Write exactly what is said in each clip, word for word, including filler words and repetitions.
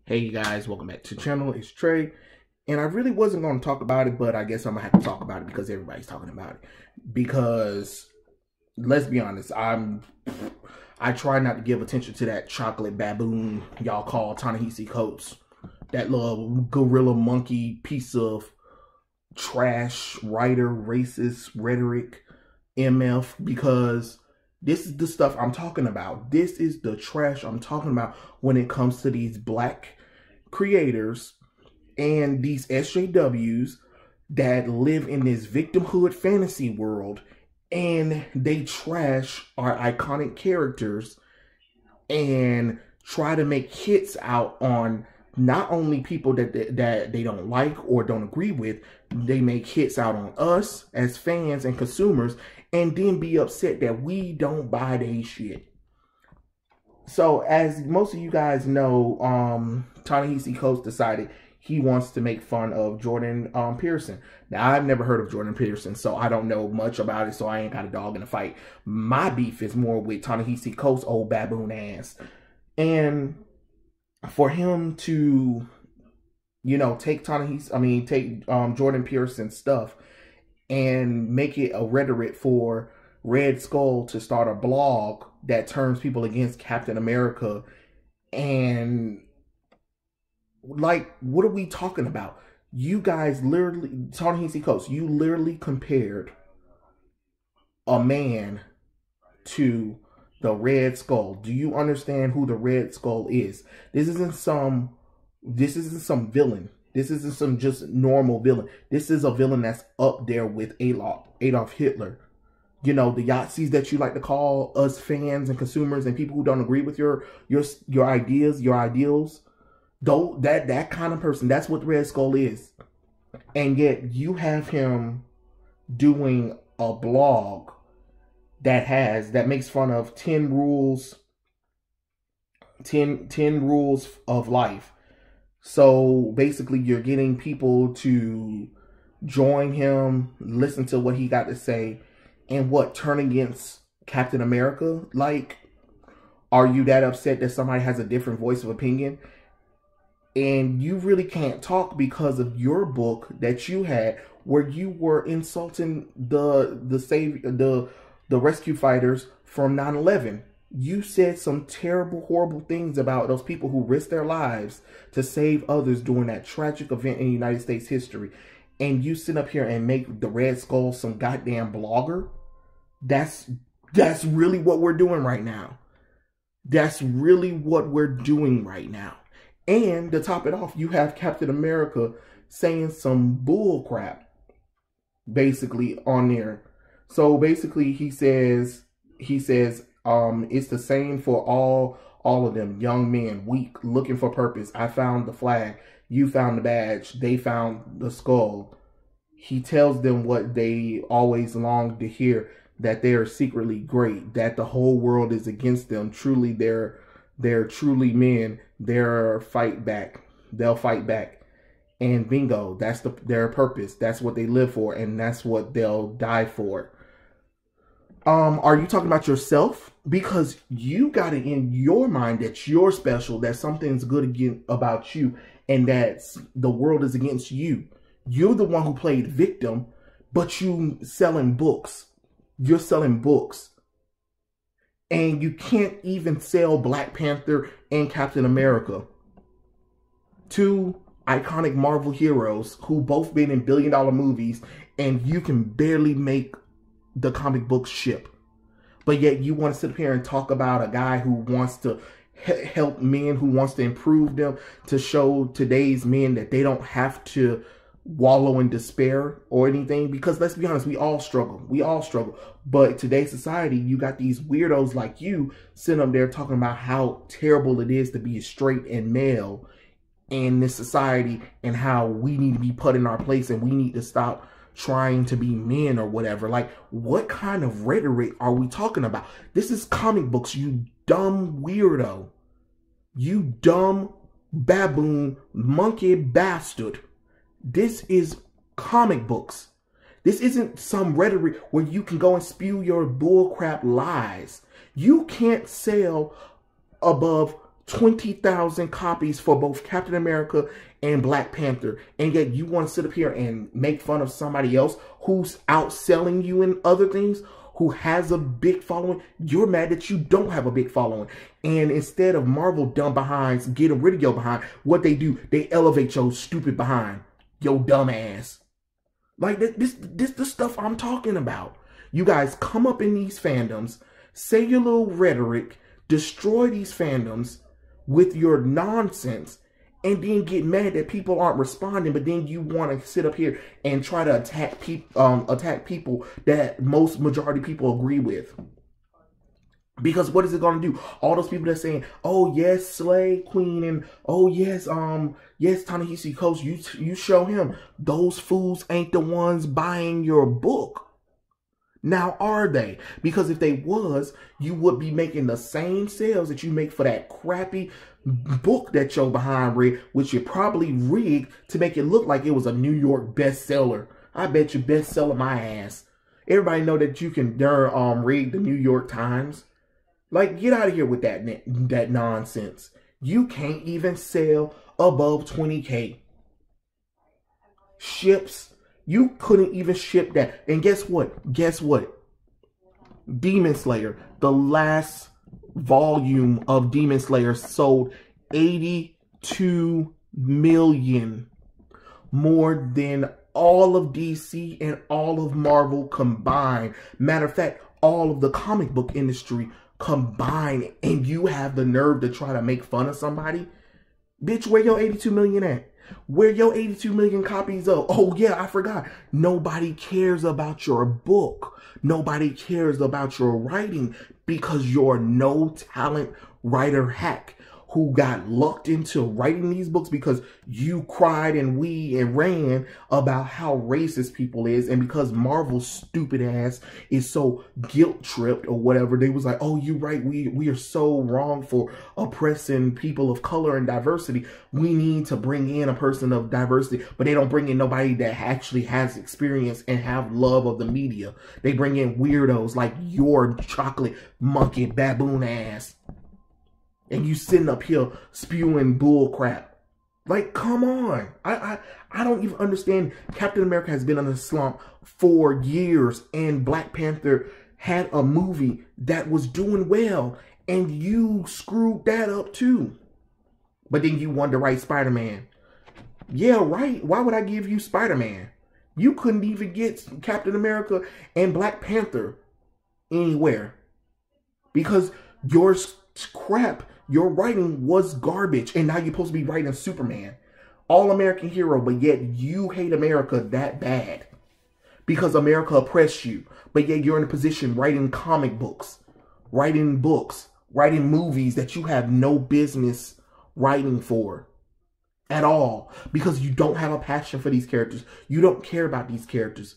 Hey you guys, welcome back to the channel. It's Trey, and I really wasn't going to talk about it, but I guess I'm gonna have to talk about it because everybody's talking about it. Because let's be honest, I'm I try not to give attention to that chocolate baboon y'all call Ta-Nehisi Coates, that little gorilla monkey piece of trash writer, racist rhetoric, M F, because this is the stuff I'm talking about. This is the trash I'm talking about when it comes to these black creators and these S J Ws that live in this victimhood fantasy world, and they trash our iconic characters and try to make hits out on not only people that, that, that they don't like or don't agree with, they make hits out on us as fans and consumers, and then be upset that we don't buy their shit. So, as most of you guys know, um, Ta-Nehisi Coates decided he wants to make fun of Jordan um, Peterson. Now, I've never heard of Jordan Peterson, so I don't know much about it, so I ain't got a dog in the fight. My beef is more with Ta-Nehisi Coates' old baboon ass. And for him to, you know, take Ta-Nehisi, I mean, take um, Jordan Peterson's stuff and make it a rhetoric for Red Skull to start a blog that turns people against Captain America. And like, what are we talking about? You guys literally, Ta-Nehisi Coates, you literally compared a man to the Red Skull. Do you understand who the Red Skull is? This isn't some, this isn't some villain. This isn't some just normal villain. This is a villain that's up there with Adolf, Adolf Hitler. You know, the Yahtzees that you like to call us fans and consumers and people who don't agree with your your your ideas, your ideals. Though that that kind of person, that's what the Red Skull is. And yet you have him doing a blog that has that makes fun of ten rules, ten, ten rules of life. So basically you're getting people to join him, listen to what he got to say, and what, turn against Captain America? Like, are you that upset that somebody has a different voice of opinion? And you really can't talk because of your book that you had, where you were insulting the the save the the rescue fighters from nine eleven. You said some terrible, horrible things about those people who risked their lives to save others during that tragic event in United States history. And you sit up here and make the Red Skull some goddamn blogger? That's, that's really what we're doing right now. That's really what we're doing right now. And to top it off, you have Captain America saying some bull crap, basically, on there. So basically he says, he says, Um, it's the same for all, all of them. Young men, weak, looking for purpose. I found the flag. You found the badge. They found the skull. He tells them what they always longed to hear, that they are secretly great, that the whole world is against them. Truly, they're, they're truly men. They're fight back. They'll fight back. And bingo, that's the, their purpose. That's what they live for. And that's what they'll die for. Um, are you talking about yourself? Because you got it in your mind that you're special, that something's good again about you, and that the world is against you. You're the one who played victim, but you selling books. You're selling books. And you can't even sell Black Panther and Captain America, two iconic Marvel heroes who both been in billion dollar movies, and you can barely make the comic book ship. But yet you want to sit up here and talk about a guy who wants to help men, who wants to improve them, to show today's men that they don't have to wallow in despair or anything. Because let's be honest, we all struggle. We all struggle. But today's society, you got these weirdos like you sitting up there talking about how terrible it is to be straight and male in this society, and how we need to be put in our place and we need to stop trying to be men or whatever. Like, what kind of rhetoric are we talking about? This is comic books, you dumb weirdo. You dumb baboon monkey bastard. This is comic books. This isn't some rhetoric where you can go and spew your bullcrap lies. You can't sell above twenty thousand copies for both Captain America and Black Panther. And yet you want to sit up here and make fun of somebody else who's outselling you in other things, who has a big following. You're mad that you don't have a big following. And instead of Marvel dumb behinds getting rid of your behind, what they do, they elevate your stupid behind, your dumb ass. Like this, this, this the stuff I'm talking about. You guys come up in these fandoms, say your little rhetoric, destroy these fandoms with your nonsense, and then get mad that people aren't responding. But then you want to sit up here and try to attack people, um, attack people that most majority people agree with. Because what is it going to do? All those people that are saying, "Oh yes, Slay Queen," and "Oh yes, um, yes, Ta-Nehisi Coates," you you show him. Those fools ain't the ones buying your book. Now, are they? Because if they was, you would be making the same sales that you make for that crappy book that you're behind read, which you probably rigged to make it look like it was a New York bestseller. I bet you bestseller my ass. Everybody know that you can darn um read the New York Times. Like, get out of here with that that nonsense. You can't even sell above twenty K. Ships. You couldn't even ship that. And guess what? Guess what? Demon Slayer, the last volume of Demon Slayer sold eighty-two million. More than all of D C and all of Marvel combined. Matter of fact, all of the comic book industry combined. And you have the nerve to try to make fun of somebody? Bitch, where your eighty-two million at? Where your eighty-two million copies of? Oh yeah, I forgot. Nobody cares about your book. Nobody cares about your writing because you're no talent writer hack who got lucked into writing these books because you cried and we and ran about how racist people is, and because Marvel's stupid ass is so guilt tripped or whatever, they was like, "Oh, you right, we we are so wrong for oppressing people of color and diversity. We need to bring in a person of diversity," but they don't bring in nobody that actually has experience and have love of the media. They bring in weirdos like your chocolate monkey baboon ass. And you sitting up here spewing bull crap. Like, come on. I, I I don't even understand. Captain America has been in a slump for years. And Black Panther had a movie that was doing well. And you screwed that up too. But then you wanted to write Spider-Man. Yeah, right. Why would I give you Spider-Man? You couldn't even get Captain America and Black Panther anywhere. Because your crap, your writing was garbage, and now you're supposed to be writing Superman, all-American hero, but yet you hate America that bad because America oppressed you. But yet you're in a position writing comic books, writing books, writing movies that you have no business writing for at all because you don't have a passion for these characters. You don't care about these characters.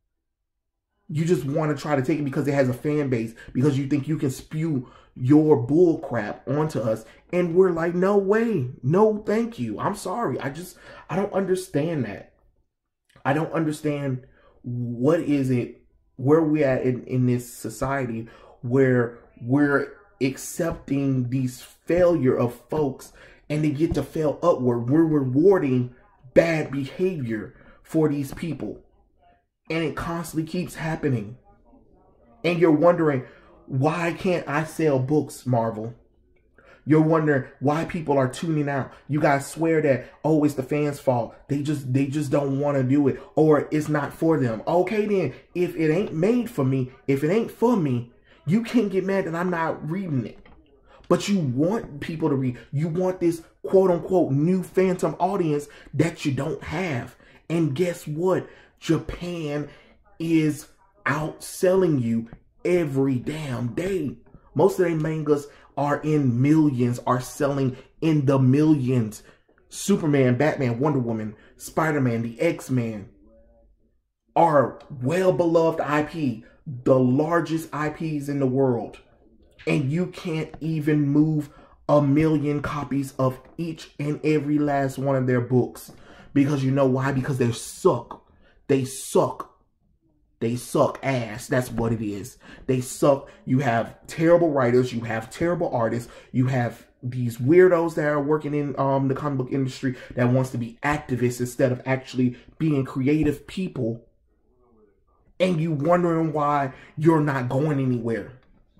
You just want to try to take it because it has a fan base, because you think you can spew your bull crap onto us. And we're like, no way. No, thank you. I'm sorry. I just, I don't understand that. I don't understand what is it, where we at in, in this society where we're accepting these failure of folks and they get to fail upward. We're rewarding bad behavior for these people. And it constantly keeps happening. And you're wondering, why can't I sell books, Marvel? You're wondering why people are tuning out. You guys swear that, oh, it's the fans' fault. They just they just don't want to do it. Or it's not for them. Okay, then, if it ain't made for me, if it ain't for me, you can't get mad that I'm not reading it. But you want people to read. You want this quote-unquote new phantom audience that you don't have. And guess what? Japan is outselling you every damn day. Most of their mangas are in millions, are selling in the millions. Superman, Batman, Wonder Woman, Spider-Man, the X-Men are well-beloved I P, the largest I Ps in the world. And you can't even move a million copies of each and every last one of their books. Because you know why? Because they suck. They suck. They suck ass. That's what it is. They suck. You have terrible writers. You have terrible artists. You have these weirdos that are working in um the comic book industry that wants to be activists instead of actually being creative people, and you wondering why you're not going anywhere.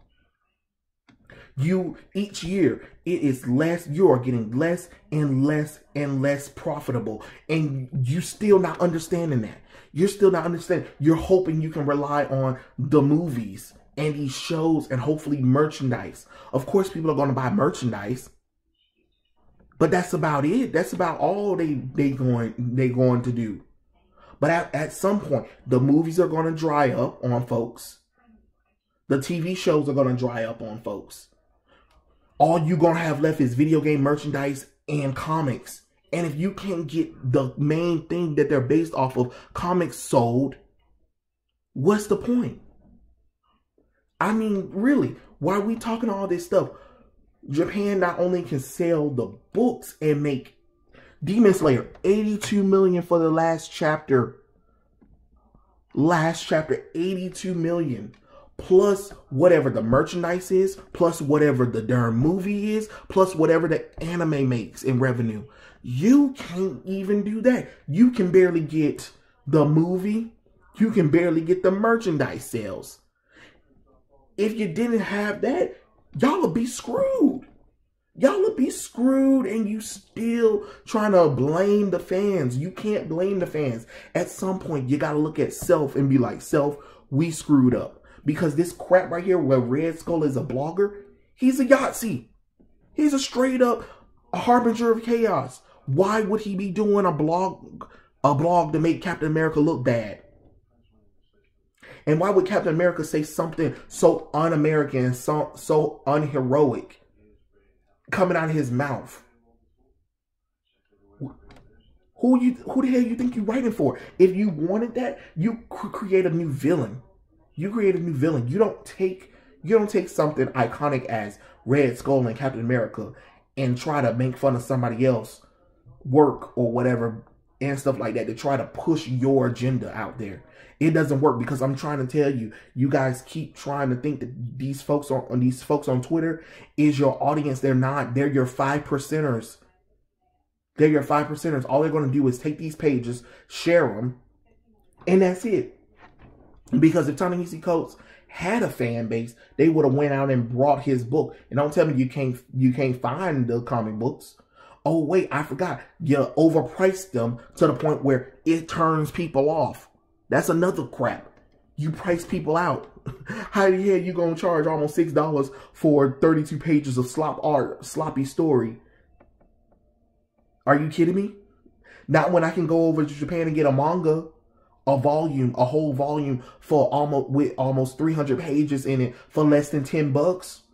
You, each year, it is less, you are getting less and less and less profitable. And you still not understanding that. You're still not understanding. You're hoping you can rely on the movies and these shows and hopefully merchandise. Of course, people are going to buy merchandise. But that's about it. That's about all they, they, going, they going to do. But at, at some point, the movies are going to dry up on folks. The T V shows are going to dry up on folks. All you're going to have left is video game merchandise and comics. And if you can't get the main thing that they're based off of, comics sold, what's the point? I mean, really, why are we talking all this stuff? Japan not only can sell the books and make Demon Slayer, eighty-two million for the last chapter. Last chapter, eighty-two million. Plus whatever the merchandise is, plus whatever the darn movie is, plus whatever the anime makes in revenue. You can't even do that. You can barely get the movie. You can barely get the merchandise sales. If you didn't have that, y'all would be screwed. Y'all would be screwed, and you still trying to blame the fans. You can't blame the fans. At some point, you got to look at self and be like, self, we screwed up. Because this crap right here where Red Skull is a blogger, he's a Yahtzee. He's a straight up a harbinger of chaos. Why would he be doing a blog, a blog to make Captain America look bad? And why would Captain America say something so un-American and so, so unheroic coming out of his mouth? Who you, who the hell you think you're writing for? If you wanted that, you create a new villain. You create a new villain. You don't take you don't take something iconic as Red Skull and Captain America and try to make fun of somebody else work or whatever and stuff like that to try to push your agenda out there. It doesn't work, because I'm trying to tell you, you guys keep trying to think that these folks on, on these folks on Twitter is your audience. They're not. They're your five percenters. They're your five percenters. All they're going to do is take these pages, share them, and that's it. Because if Ta-Nehisi Coates had a fan base, they would have went out and brought his book. And don't tell me you can't you can't find the comic books. Oh wait, I forgot. You overpriced them to the point where it turns people off. That's another crap. You price people out. How the hell you gonna charge almost six dollars for thirty-two pages of slop art, sloppy story? Are you kidding me? Not when I can go over to Japan and get a manga. A volume, a whole volume for almost with almost three hundred pages in it for less than ten bucks.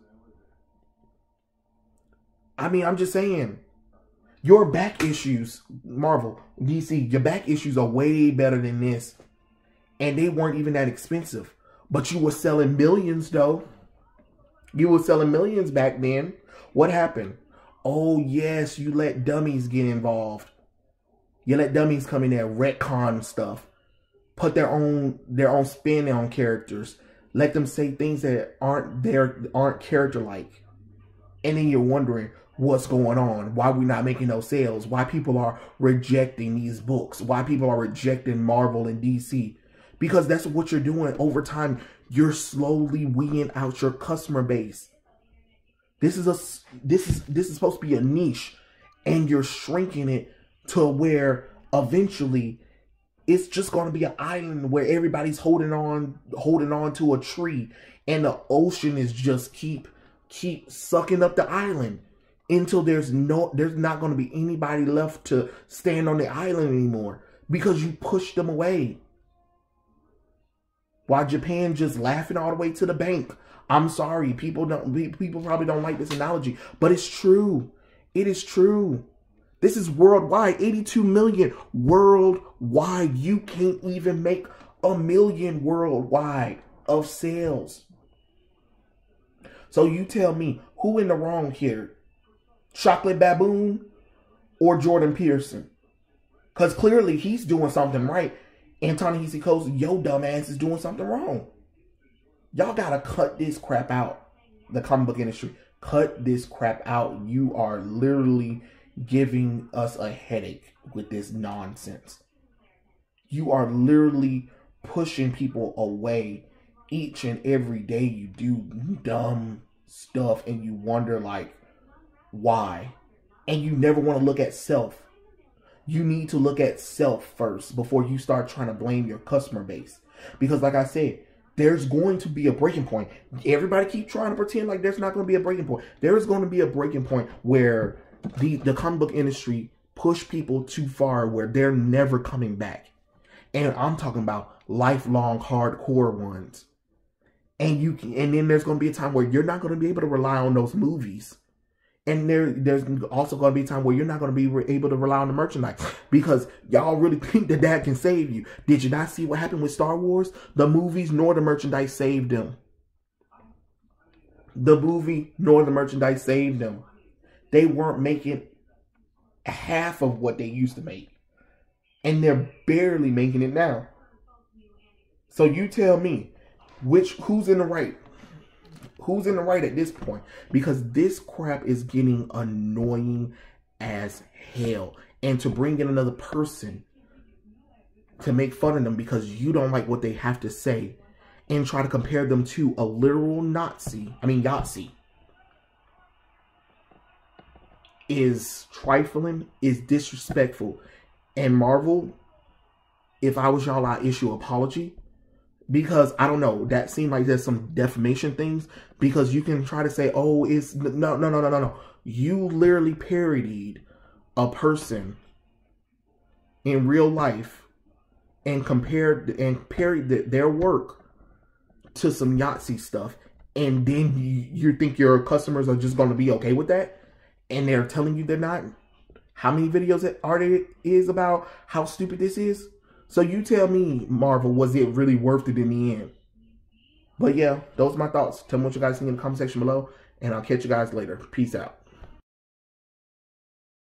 I mean, I'm just saying, your back issues, Marvel, D C, your back issues are way better than this. And they weren't even that expensive. But you were selling millions, though. You were selling millions back then. What happened? Oh, yes, you let dummies get involved. You let dummies come in there, retcon stuff. Put their own their own spin on characters. Let them say things that aren't their aren't character like. And then you're wondering what's going on. Why we're not making those sales. Why people are rejecting these books. Why people are rejecting Marvel and D C. Because that's what you're doing over time. You're slowly weeding out your customer base. This is a this is this is supposed to be a niche, and you're shrinking it to where eventually it's just going to be an island where everybody's holding on, holding on to a tree, and the ocean is just keep, keep sucking up the island until there's no, there's not going to be anybody left to stand on the island anymore because you pushed them away. While Japan just laughing all the way to the bank. I'm sorry, people don't, people probably don't like this analogy, but it's true. It is true. This is worldwide, eighty-two million worldwide. You can't even make a million worldwide of sales. So you tell me, who in the wrong here? Chocolate Baboon or Jordan Peterson? Because clearly he's doing something right. And Ta-Nehisi Coates, yo dumbass, is doing something wrong. Y'all gotta cut this crap out. The comic book industry. Cut this crap out. You are literally giving us a headache with this nonsense. You are literally pushing people away each and every day. You do dumb stuff and you wonder like, why? And you never want to look at self. You need to look at self first before you start trying to blame your customer base. Because like I said, there's going to be a breaking point. Everybody keep trying to pretend like there's not going to be a breaking point. There is going to be a breaking point where the, the comic book industry push people too far where they're never coming back. And I'm talking about lifelong hardcore ones. And you can, and then there's going to be a time where you're not going to be able to rely on those movies. And there, there's also going to be a time where you're not going to be able to rely on the merchandise because y'all really think that that can save you. Did you not see what happened with Star Wars? The movies nor the merchandise saved them. The movie nor the merchandise saved them. They weren't making half of what they used to make. And they're barely making it now. So you tell me, which who's in the right? Who's in the right at this point? Because this crap is getting annoying as hell. And to bring in another person to make fun of them because you don't like what they have to say and try to compare them to a literal Nazi, I mean Yahtzee, is trifling, is disrespectful. And Marvel, if I was y'all, I'd issue an apology. Because, I don't know, that seemed like there's some defamation things. Because you can try to say, oh, it's... No, no, no, no, no, no. You literally parodied a person in real life and compared and parodied their work to some Yahtzee stuff. And then you, you think your customers are just going to be okay with that? And they're telling you they're not? How many videos are there is about how stupid this is? So you tell me, Marvel, was it really worth it in the end? But yeah, those are my thoughts. Tell me what you guys think in the comment section below. And I'll catch you guys later. Peace out.